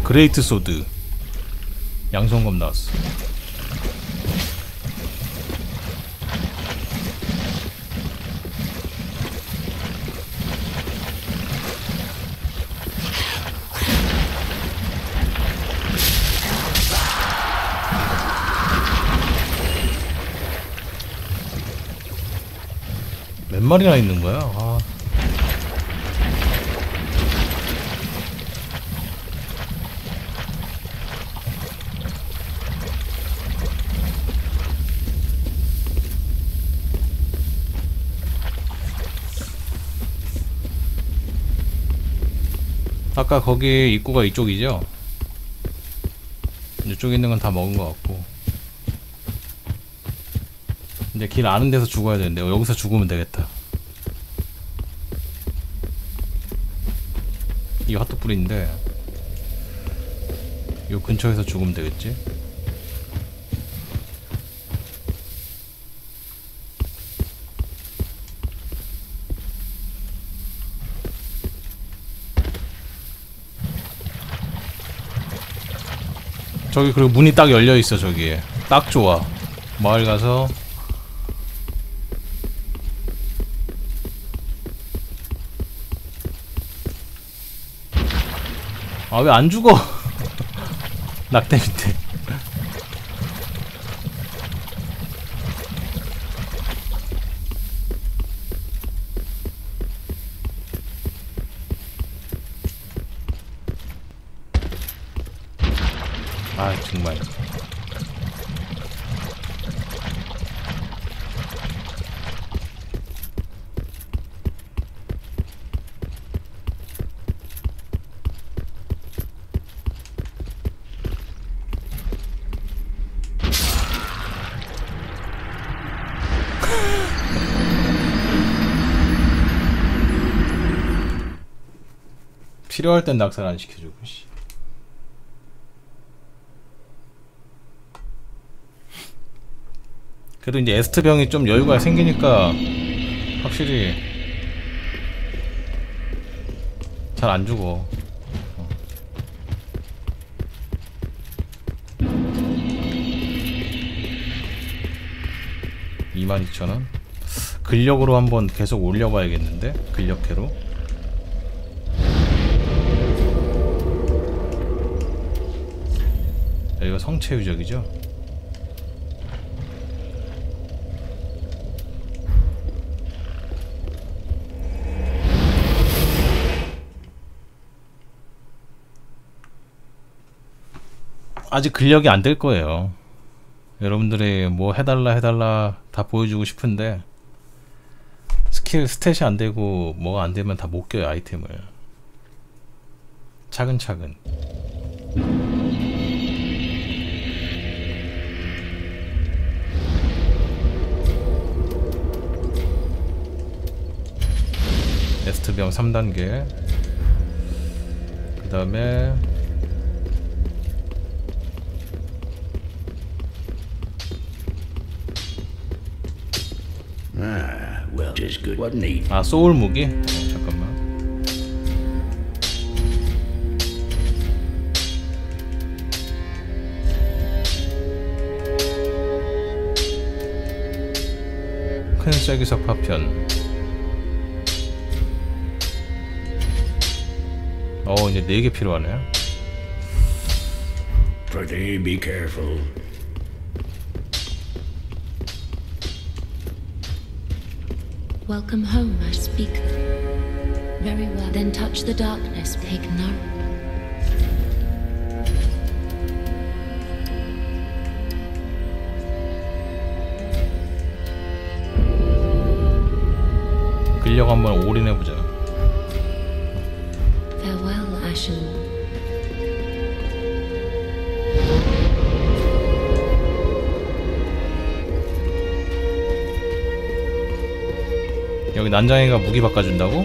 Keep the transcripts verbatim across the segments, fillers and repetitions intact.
그레이트 소드 양손검 나왔어. 몇 마리나 있는 거야? 아. 아까 거기 입구가 이쪽이죠? 이쪽에 있는 건 다 먹은 것 같고, 이제 길 아는 데서 죽어야 되는데 여기서 죽으면 되겠다. 이 핫도그인데 요 근처에서 죽으면 되겠지? 저기 그리고 문이 딱 열려있어. 저기에 딱 좋아. 마을 가서 아 왜 안 죽어? 낙대 밑에. 아 정말. 필요할 땐 낙살 안 시켜주고. 씨. 그래도 이제 에스트 병이 좀 여유가 생기니까 확실히 잘 안 죽어. 어. 이만 이천 원? 근력으로 한번 계속 올려봐야겠는데? 근력회로? 여기가 성체 유적이죠? 아직 근력이 안 될 거예요. 여러분들이 뭐 해달라 해달라 다 보여주고 싶은데 스킬 스탯이 안 되고 뭐가 안 되면 다 못 껴요. 아이템을 차근차근. 에스트병 삼 단계. 그 다음에 아 소울 무기? 어, 잠깐만. 큰 쐐기석 파편. 어 이제 네 개 필요하네. Pretty be careful. Welcome home, I speak. Very well. Then touch the darkness, take no. 근력 한번 올인해보자. Farewell, Ashen. 여기 난장이가 무기 바꿔준다고?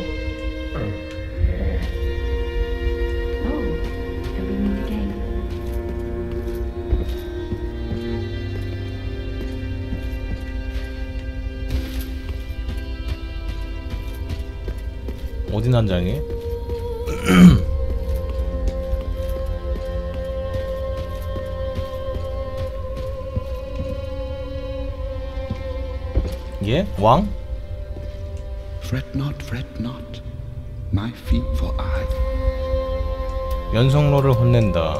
어디 난장이? 예? 왕? Fret not, fret not. My feet for I. 연성로를 혼낸다.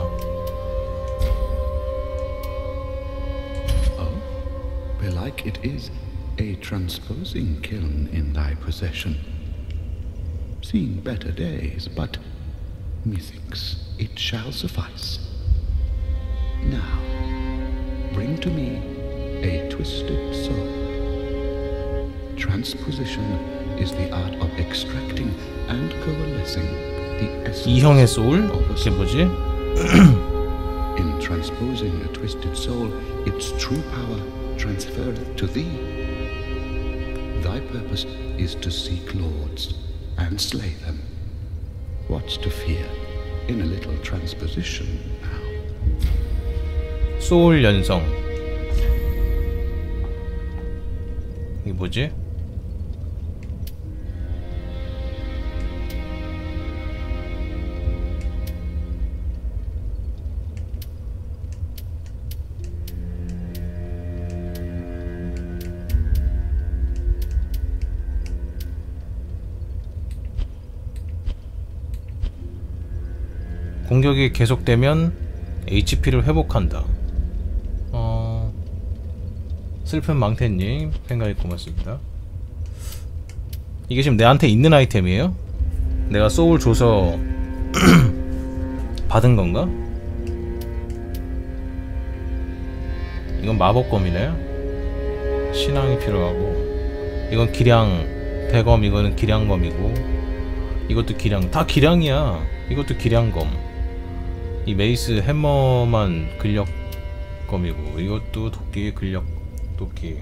Oh, belike it is a transposing kiln in thy possession. Seen better days, but methinks it shall suffice. Now, bring to me a twisted soul. Transposition is the art of extracting and coalescing the essence 이형의 소울? of a 그게 soul. 뭐지? In transposing a twisted soul, its true power transferreth to thee. Thy purpose is to seek lords and slay them. What's to fear in a little transposition now? 소울 연성. 이게 뭐지? 공격이 계속되면 에이치피를 회복한다. 어... 슬픈 망태님 팬가입 고맙습니다. 이게 지금 내한테 있는 아이템이에요? 내가 소울 줘서 받은 건가? 이건 마법검이네. 신앙이 필요하고, 이건 기량 대검, 이거는 기량검이고, 이것도 기량, 다 기량이야. 이것도 기량검. 이 메이스 해머만 근력검이고, 이것도 도끼 근력 도끼.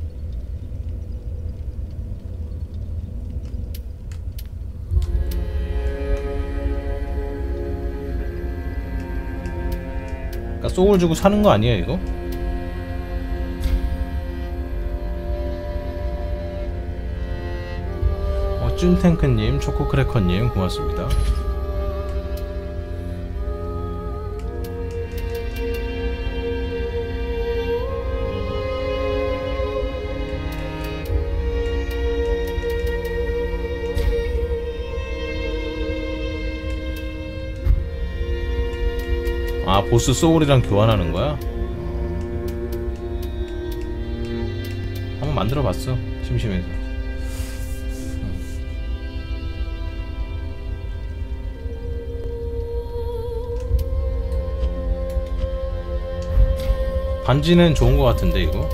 그러니까 소울 주고 사는 거 아니에요 이거? 어, 쭌탱크님, 초코크래커님 고맙습니다. 아, 보스 소울이랑 교환하는 거야? 한번 만들어 봤어. 심심해서. 반지는 좋은 거 같은데 이거?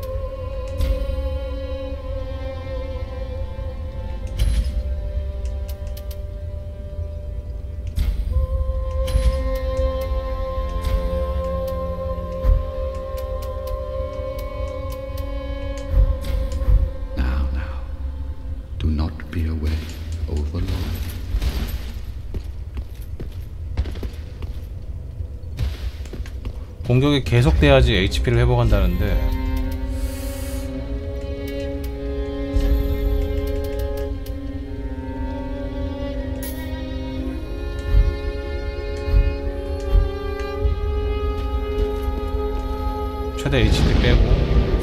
공격이 계속돼야지 에이치피를 회복한다는데, 최대 에이치피 빼고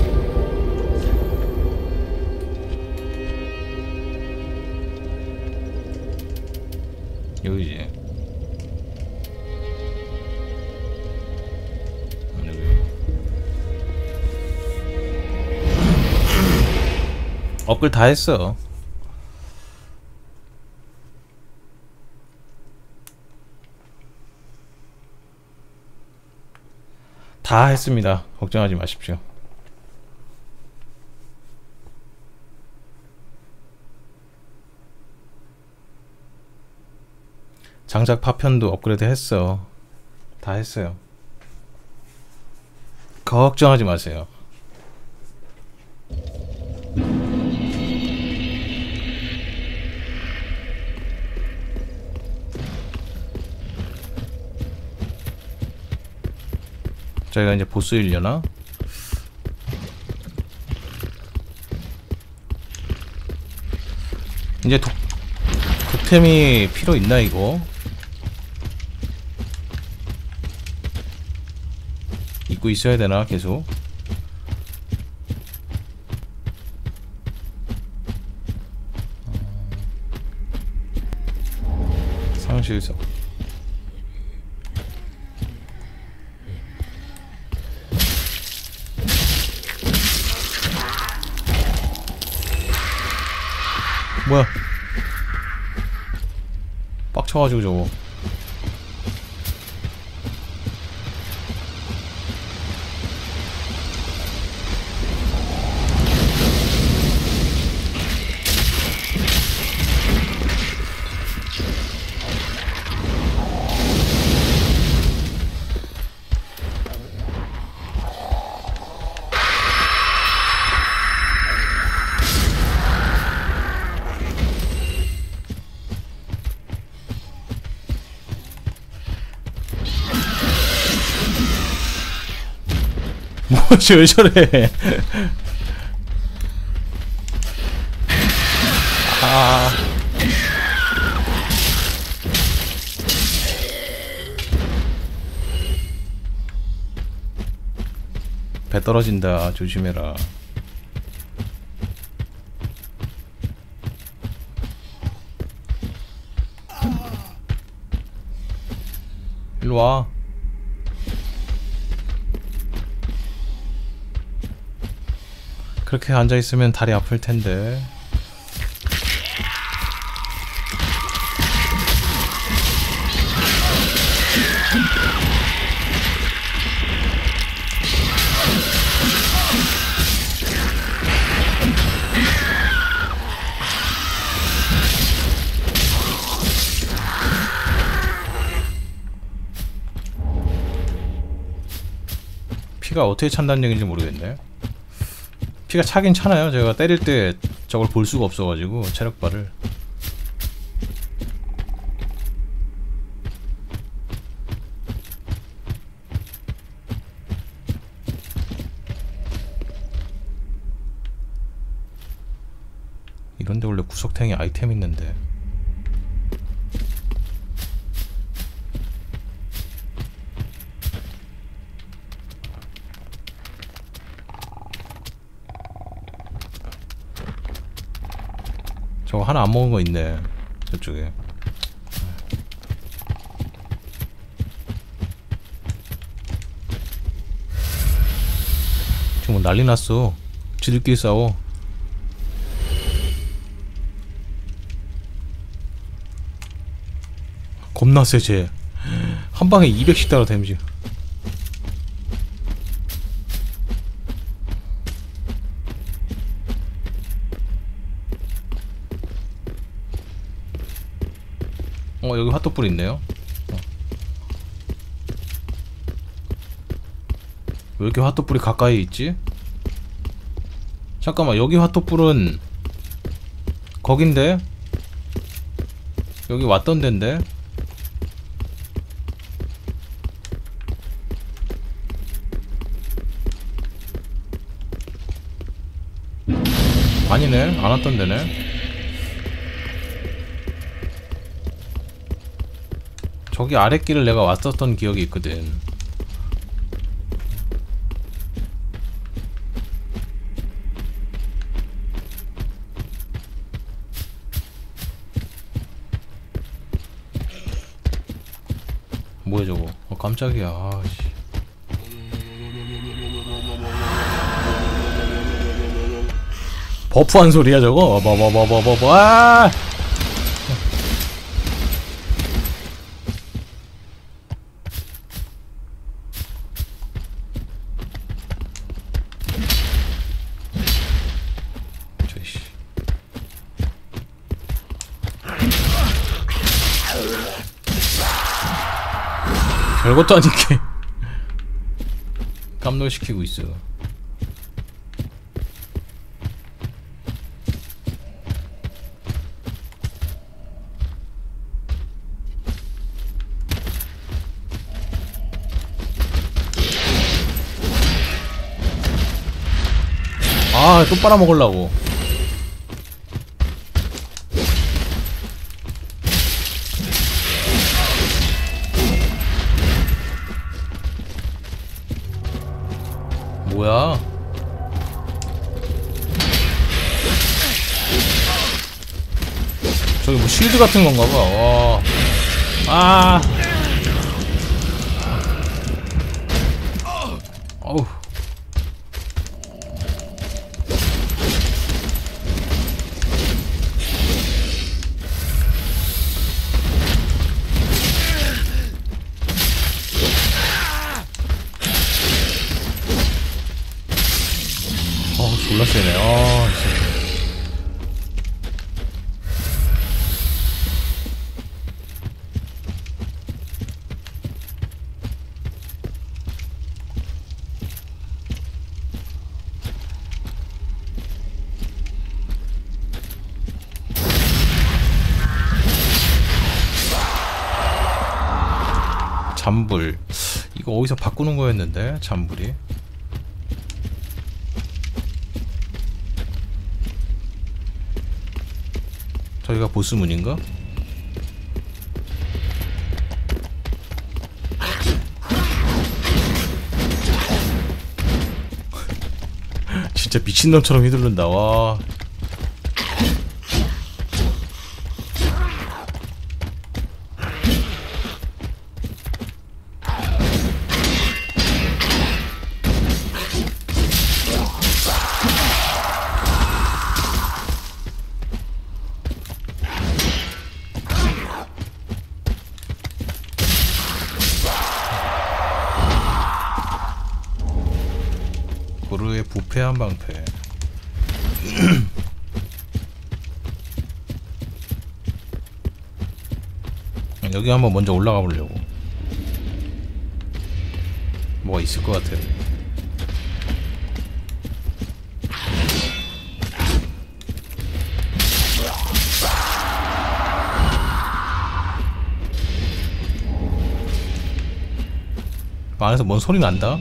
여기지. 업글 다 했어. 다 했습니다. 걱정하지 마십시오. 장작 파편도 업그레이드 했어. 다 했어요. 걱정하지 마세요. 저희가 이제 보스 일려나? 이제 독, 독템이 필요 있나 이거? 입고 있어야 되나 계속? 화장실에서. 뭐야? 빡쳐가지고 저거. 뭐지 왜 저래? 아. 배 떨어진다. 조심해라. 일로 와. 그렇게 앉아있으면 다리 아플 텐데. 피가 어떻게 찬다는 얘기인지 모르겠네. 피가 차긴 차나요? 제가 때릴 때 저걸 볼 수가 없어가지고 체력바를. 이런데 원래 구석탱이 아이템 있는데. 저거 하나 안 먹은 거 있네 저쪽에. 지금 뭐 난리 났어. 지들끼리 싸워. 겁나 세 쟤. 한 방에 이백씩 달아 데미지. 어 여기 핫도불 있네요. 어. 왜 이렇게 핫도불이 가까이 있지? 잠깐만 여기 핫도불은 거긴데? 여기 왔던 데인데? 아니네 안 왔던 데네. 저기 아랫길을 내가 왔었던 기억이 있거든. 뭐야 저거. 어 깜짝이야. 아씨. 버프한 소리야 저거. 버버버버버버. 아! 별것도 아니게 깜놀시키고 있어. 아, 또 빨아먹으려고. 뭐야? 저기 뭐 쉴드 같은 건가 봐. 와. 아. 어우. 어, 졸라 세네. 아, 진짜. 잠불. 이거 어디서 바꾸는 거였는데, 잠불이. 저기가 보스문인가? 진짜 미친놈처럼 휘두른다. 와. 고르의 부패 한방패. 여기 한번 먼저 올라가 보려고. 뭐가 있을 것 같아. 안에서 뭔 소리 난다?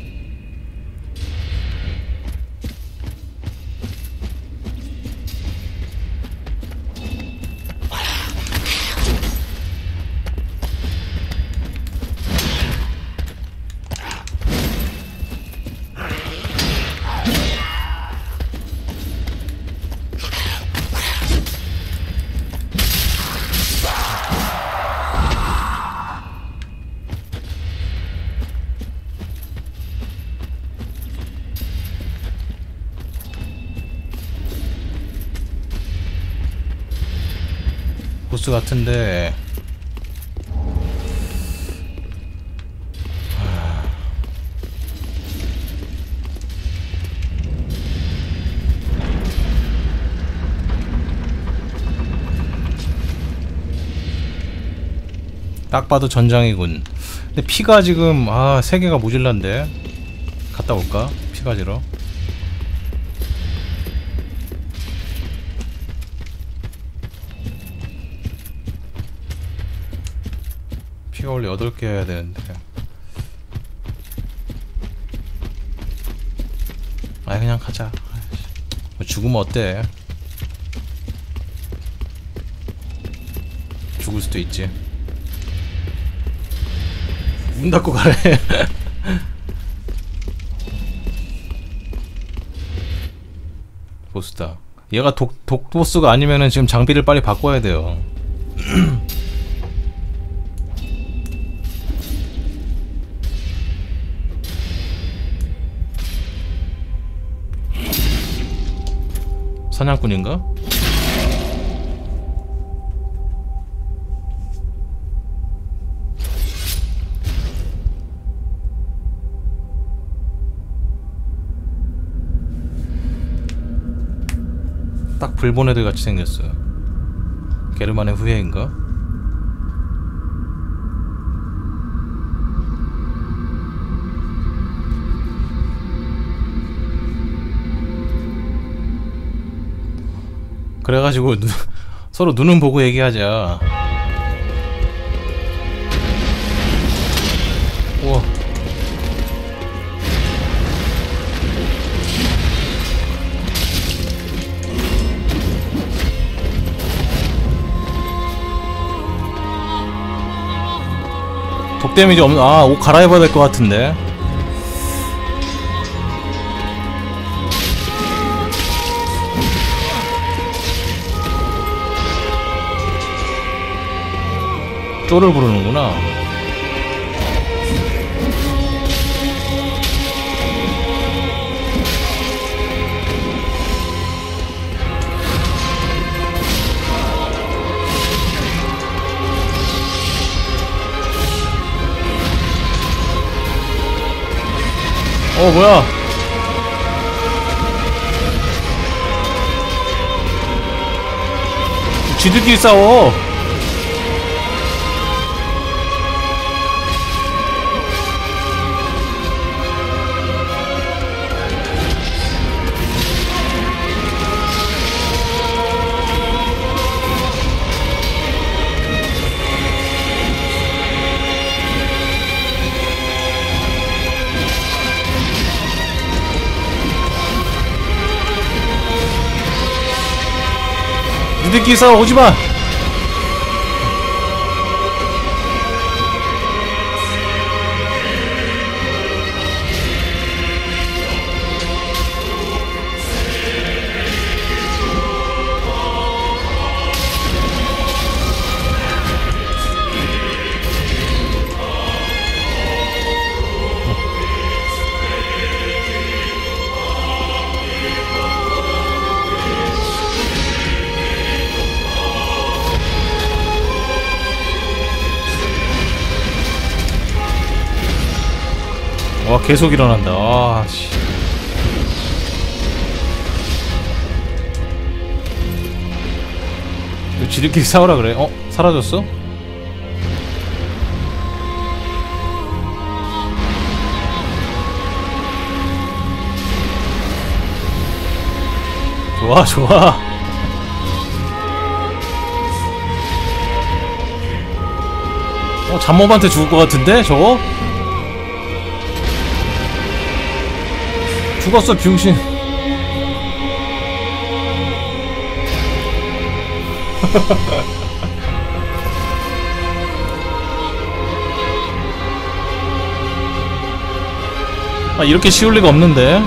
보스 같은데. 딱 봐도 전장이군. 근데 피가 지금 아 세 개가 모질란데. 갔다 올까? 피 가지러. 피가 원래 여덟 개 해야 되는데. 아이 그냥 가자. 뭐 죽으면 어때? 죽을 수도 있지. 문 닫고 가래. 보스다. 얘가 독, 독보스가 아니면은 지금 장비를 빨리 바꿔야 돼요. 사냥꾼인가? 딱 불본 애들 같이 생겼어. 게르만의 후예인가? 그래가지고 누, 서로 눈은 보고 얘기하자. 우와. 독 데미지 없는. 아, 옷 갈아입어야 될 것 같은데. 쪼를 부르는구나. 어 뭐야? 쥐들끼리 싸워. 니들끼리 싸워 오지마. 와 계속 일어난다. 아 씨. 왜 지들끼리 싸우라 그래? 어? 사라졌어? 좋아 좋아. 어 잠몹한테 죽을 것 같은데 저거? 죽었어 병신. 아 이렇게 쉬울 리가 없는데.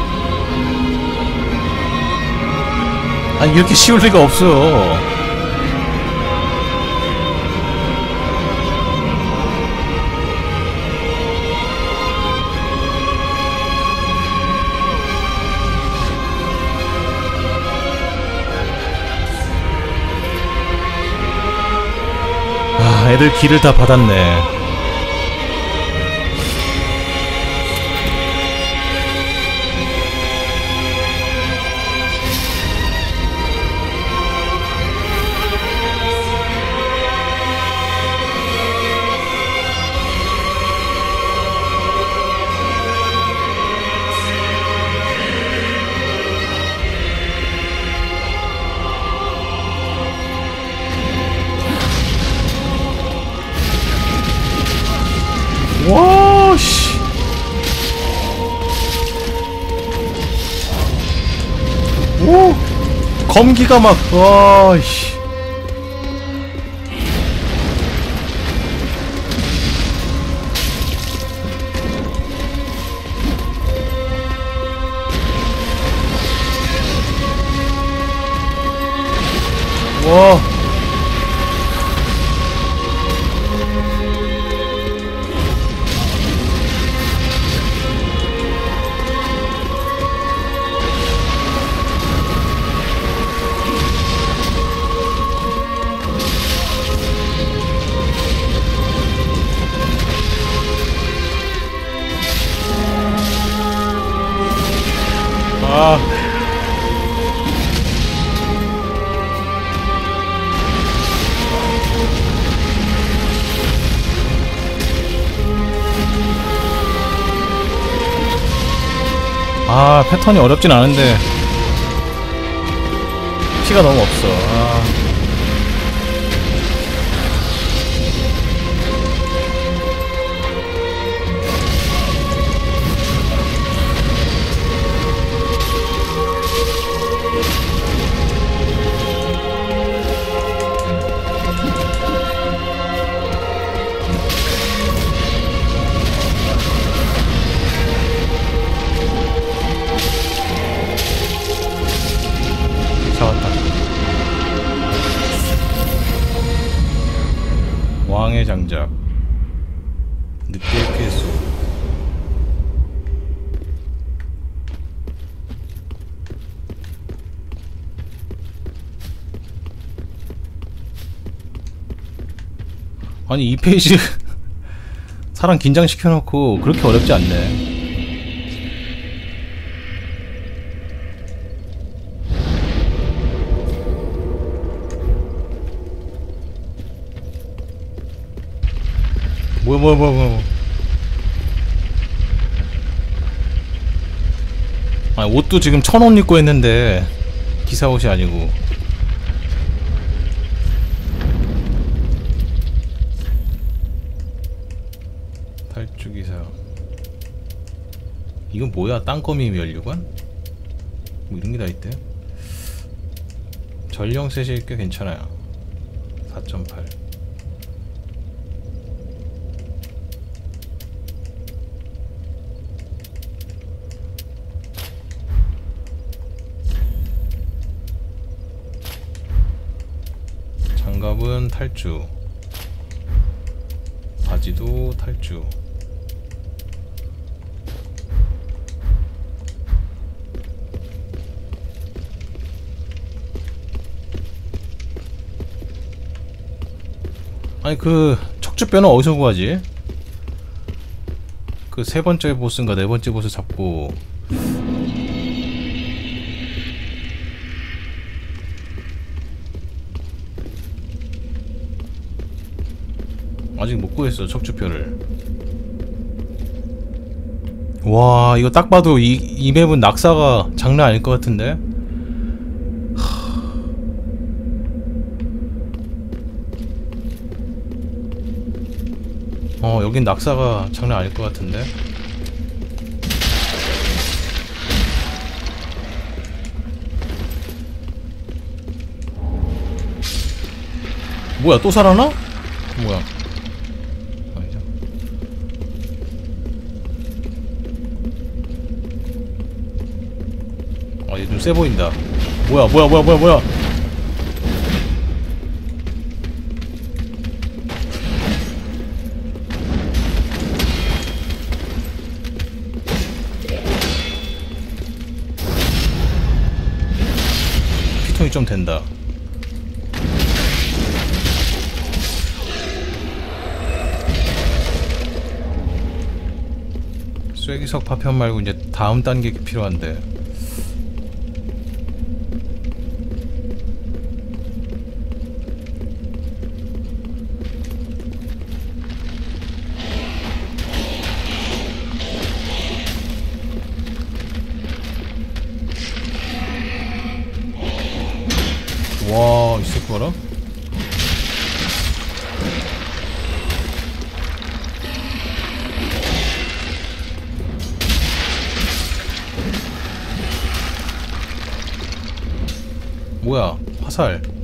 아 이렇게 쉬울 리가 없어요. 애들 길을 다 받았네. 와, 씨. 오, 검기가 막, 와, 씨. 와. 아. 아, 패턴이 어렵진 않은데 피가 너무 없어. 아. 잡았다. 장작, 늑대의 쾌수. 아니 이 페이지 사람 긴장시켜놓고 그렇게 어렵지 않네. 뭐야 뭐야 뭐야 뭐야. 아니 옷도 지금 천 옷 입고 했는데 기사 옷이 아니고. 탈주 기사. 이건 뭐야? 땅거미 면류관? 뭐 이런 게 다 있대. 전령 셋이 꽤 괜찮아요. 사 점 팔. 장갑은 탈주, 바지도 탈주. 아니 그 척추뼈는 어디서 구하지? 그 세 번째 보스인가 네 번째 보스 잡고 아직 못 구했어 척추뼈를. 와 이거 딱 봐도 이, 이 맵은 낙사가 장난 아닐 것 같은데? 어 여긴 낙사가 장난 아닐 것 같은데? 뭐야 또 살아나? 뭐야 아니죠. 아 얘 좀 세 보인다. 뭐야 뭐야 뭐야 뭐야 뭐야. 피통이 좀 된다. 쐐기석 파편 말고 이제 다음 단계 필요한데. 와, 이 새끼 봐라. 뭐야, 화살.